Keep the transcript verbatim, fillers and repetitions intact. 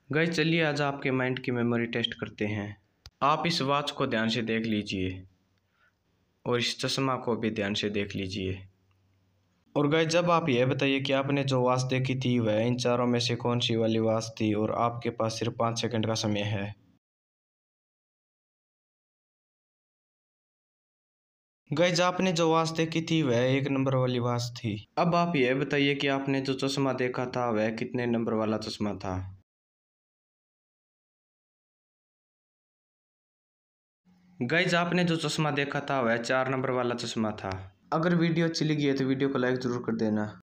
Guys चलिए आज आपके माइंड की मेमोरी टेस्ट करते हैं। आप इस वॉच को ध्यान से देख लीजिए और इस चश्मा को भी ध्यान से देख लीजिए। और गाइस जब आप यह बताइए कि आपने जो वॉच देखी थी वह इन चारों में से कौन सी वाली वॉच थी और आपके पास सिर्फ पाँच सेकंड का समय है। गाइस आपने जो वॉच देखी थी वह एक नंबर वाली वॉच थी। अब आप यह बताइए कि आपने जो चश्मा देखा था वह कितने नंबर वाला चश्मा था। गाइज आपने जो चश्मा देखा था वह चार नंबर वाला चश्मा था। अगर वीडियो अच्छी लगी है तो वीडियो को लाइक ज़रूर कर देना।